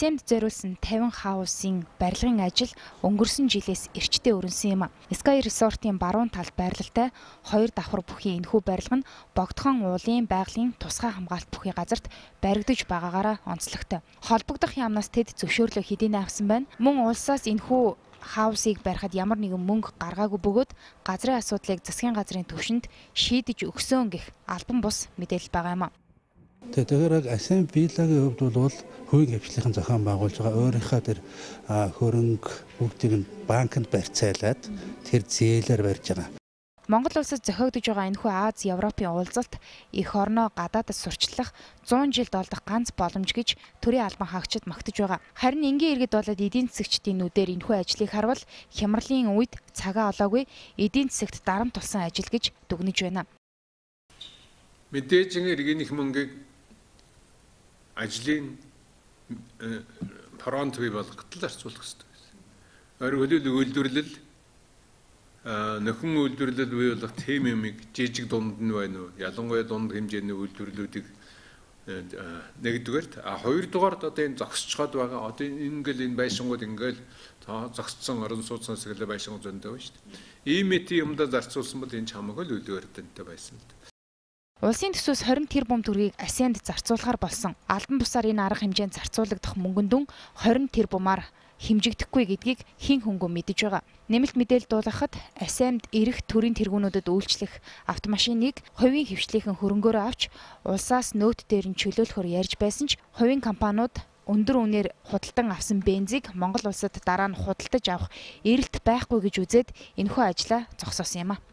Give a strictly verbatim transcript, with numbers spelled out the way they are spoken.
АСЕАН-д зориулсан тавин хаусын барилгын ажил өнгөрсөн жилээс эрчтэй өрнсөн юм. Sky Resort-ийн баруун талд байрлалтай хоёр давхар бүхий энэхүү барилга нь Богдхон уулын байгалийн тусгай хамгаалалт бүхий газарт баригдаж байгаагаараа онцлогтой. Холбогдох яамнаас тэд зөвшөөрлөө хэдийнэ авсан байна. Мөн улсаас энэхүү хаусыг барихад ямар нэгэн мөнгө гаргаагүй бөгөөд газрын асуудлыг засгийн газрын түвшинд шийдэж өгсөн гэх албан бус мэдээлэл байгаа юм. Тэгэхээр АСЕАН Виллагийн хувьд бол хувийн хвшлийн зохион байгуулж байгаа өөрийнхөө тэр хөрөнгө бүгдийг нь банкнд барьцаалаад тэр зээлээр барьж байгаа. Монгол улсад зохиогдож байгаа энэхүү Аз Европын уулзалт эх орноо гадаадас сурчлах зуун жилд олдох ганц боломж гэж төрийн албан хаагчид магтаж байгаа. Харин энгийн иргэд болоод эдийн засгчдын нүдээр энэхүү ажлыг харвал хямралын үед цагаа олоогүй эдийн засагт дарамт тулсан ажил гэж дүгнэж байна. Мэдээж иргэнийх мөнгийг ажлын фронт бий болгоход л зарцуулах хэрэгтэй байсан. Ойр хөлөөлөг үйлдвэрлэл нөхөн үйлдвэрлэл бий болгох тийм юмыг жижиг дунд нь байна уу? Ялангуяа дунд хэмжээний үйлдвэрлэлүүдийг нэгдүгээрт а хоёрдугаарт одоо энэ зогсчиход байгаа. Одоо ингээл энэ байшингууд ингээл зогсцсон орон сууцнаас гэлээ байшинг зөндөө байна шүү дээ. Ийм мэт юмдаа зарцуулсан бол энэ чамаагүй л үйлдвэртэнтэй байсан л дээ. Улсын төсвөөс хорин тэрбум төгрөгийг АСЕАН-д зарцуулахар болсон. Албан бусаар энэ арга хэмжээнд зарцуулагдах мөнгөн дүн хорин тэрбумаар хэмжигдэхгүй гэдгийг хэн хөнгөө мэдэж байгаа. Нэмэлт мэдээлэл дуулгахад АСЕАН-д ирэх төрийн тэргүүнүүдэд үйлчлэх автомашиныг хувийн хвшлийнхэн хөрөнгөөрөө авч улсаас нөөт дээр нь чөлөөлөхөөр ярьж байсан ч хувийн компаниуд өндөр үнээр худалдан авсан бензийг Монгол улсад дараа нь худалдаж авах эрэлт байхгүй гэж үзээд энэхүү ажлаа зогсоосон юм а.